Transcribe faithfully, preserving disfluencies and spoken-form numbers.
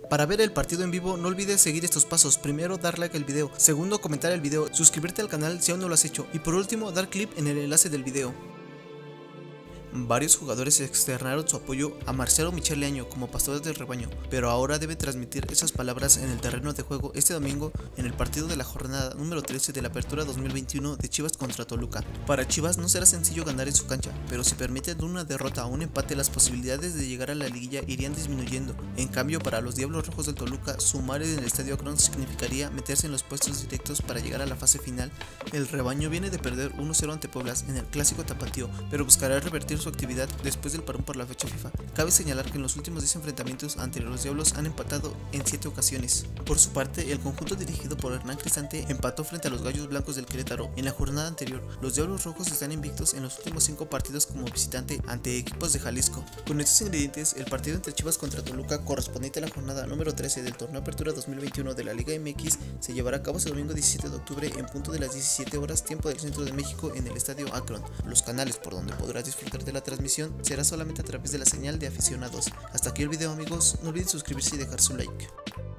Para ver el partido en vivo no olvides seguir estos pasos. Primero, dar like al video. Segundo, comentar el video. Suscribirte al canal si aún no lo has hecho. Y por último, dar clic en el enlace del video. Varios jugadores externaron su apoyo a Marcelo Michel Leaño como pastor del rebaño, pero ahora debe transmitir esas palabras en el terreno de juego este domingo en el partido de la jornada número trece de la Apertura dos mil veintiuno de Chivas contra Toluca. Para Chivas no será sencillo ganar en su cancha, pero si permiten una derrota o un empate, las posibilidades de llegar a la liguilla irían disminuyendo. En cambio, para los Diablos Rojos del Toluca, sumar en el Estadio Akron significaría meterse en los puestos directos para llegar a la fase final. El rebaño viene de perder uno cero ante Pueblas en el clásico tapatío, pero buscará revertir su actividad después del parón por la fecha FIFA. Cabe señalar que en los últimos diez enfrentamientos ante los Diablos han empatado en siete ocasiones. Por su parte, el conjunto dirigido por Hernán Cristante empató frente a los Gallos Blancos del Querétaro en la jornada anterior. Los Diablos Rojos están invictos en los últimos cinco partidos como visitante ante equipos de Jalisco. Con estos ingredientes, el partido entre Chivas contra Toluca, correspondiente a la jornada número trece del torneo Apertura dos mil veintiuno de la Liga M X, se llevará a cabo este domingo diecisiete de octubre en punto de las diecisiete horas tiempo del centro de México en el Estadio Akron. Los canales por donde podrás disfrutar de la transmisión será solamente a través de la señal de aficionados. Hasta aquí el video, amigos, no olviden suscribirse y dejar su like.